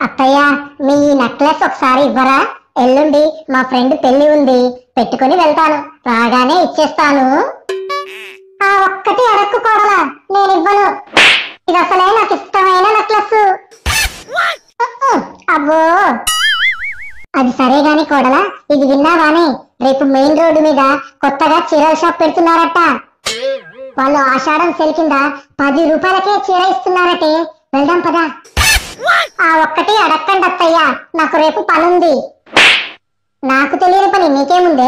అత్తయ్య మీ నెక్లెస్ ఒకసారి ఇవ్వరా? ఎల్లుండి మా ఫ్రెండ్ పెళ్లి ఉంది, పెట్టుకుని వెళ్తాను, రాగానే ఇచ్చేస్తాను. ఆ ఒక్కటి అడక్కు కోడలా, నేను ఇవ్వను. ఇది అసలే నాకు ఇష్టమైన నెక్లెస్. అబ్బో, అది సరే గాని కోడలా, ఇది విన్నావాని రేపు మెయిన్ రోడ్డు మీద కొత్తగా చీరల షాప్ పెడుతున్నారట. వాళ్ళు ఆషాఢం సెల్ కింద 10 రూపాయలకే చీర ఇస్తున్నారటే. వెళ్దాం పదా. ఆ ఒక్కటి అడక్కండి అత్తయ్య, నాకు రేపు పనుంది. నాకు తెలియని పని నీకేముందే?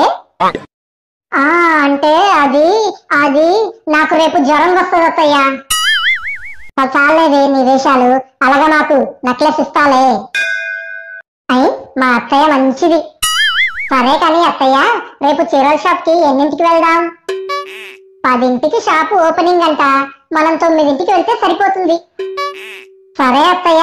అంటే అది అది నాకు రేపు జ్వరం వస్తుంది అత్తయ్య. చాలేదే నీ వేషాలు, అలాగా నాకు నెక్లెస్ ఇస్తాలే. అయి మా అత్తయ్య మంచిది. సరే కానీ అత్తయ్య, రేపు చీరల షాప్ కి ఎన్నింటికి వెళ్దాం? 10ంటికి షాపు ఓపెనింగ్ అంట, మనం 9ంటికి వెళ్తే సరిపోతుంది. సరే అత్తయ్య.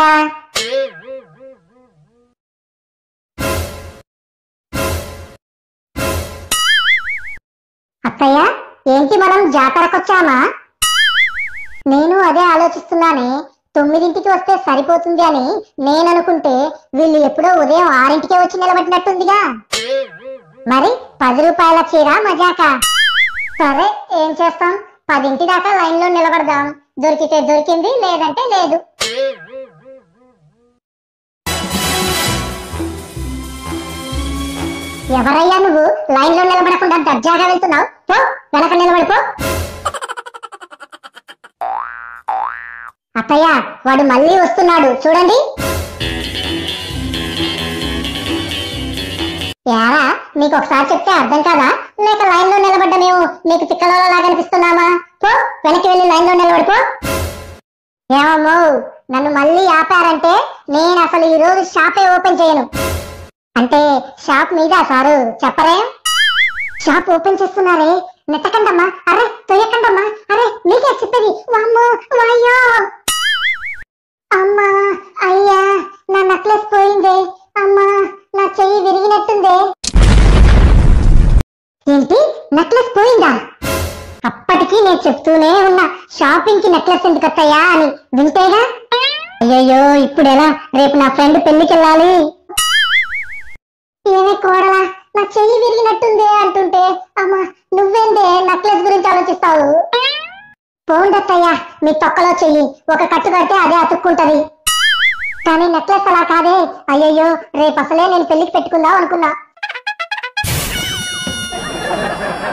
అత్తయ్య ఏంటి మనం జాతరకొచ్చామా? నేను అదే ఆలోచిస్తున్నానే. 9ంటికి వస్తే సరిపోతుంది అని నేననుకుంటే వీళ్ళు ఎప్పుడో ఉదయం 6ంటికే వచ్చి నిలబడినట్టుందిగా. మరి 10 రూపాయల చీర మజాక. సరే ఏం చేస్తాం, 10ంటి దాకా లైన్ లో నిలబడదాం. దొరికితే దొరికింది, లేదంటే లేదు. ఎవరయ్యా నువ్వు లైన్ లో నిలబడకుండా దర్జాగా వెళ్తున్నావు? పో, వెనక నిలబడిపో. అత్తయ్య వాడు మళ్ళీ వస్తున్నాడు చూడండి. యారా, నీకు ఒకసారి చెప్తే అర్థం కాదా? లేక లైన్ లో నిలబడ్డమేమో నీకు తిక్కలలాగా అనిపిస్తున్నామా? పో, వెనక్కి వెళ్ళి లైన్ లో నిలబడిపో. ఏమమ్మో, నన్ను మళ్ళీ ఆపారంటే నేను అసలు ఈ రోజు షాపే ఓపెన్ చేయను. అంటే షాప్ మీద సారు చెప్పరే? షాప్ ఓపెన్ చేస్తున్నారే, నెట్టకండమ్మా, అరే తొయ్యకండమ్మా, అరే నీకే చెప్పేది. వామ్మో వాయ్యో, అమ్మా అయ్యా, నా నెక్లెస్ పోయిందే, అమ్మా నా చెయ్యి విరిగినట్టుందే. ఏంటి, నెక్లెస్ పోయిందా? అప్పటికీ నేను చెప్తూనే ఉన్నా, షాపింగ్ కి నెక్లెస్ ఎందుకు అత్తయ్యా అని. వింటేగా. అయ్యయ్యో, ఇప్పుడు ఎలా? రేపు నా ఫ్రెండ్ పెళ్లికి వెళ్ళాలి. ఏమే కోడలా, నా చెయ్యి విరిగినట్టుందే అంటుంటే, అమ్మా నువ్వేందే నెక్లెస్ గురించి ఆలోచిస్తావు? పోండత్తయ్యా, మీ తొక్కలో చెయ్యి ఒక కట్టు కడితే అదే అతుక్కుంటది. కానీ నెక్లెస్ అలా కాదే. అయ్యయ్యో, రేపు అసలే నేను పెళ్లికి పెట్టుకుందాం అనుకున్నా.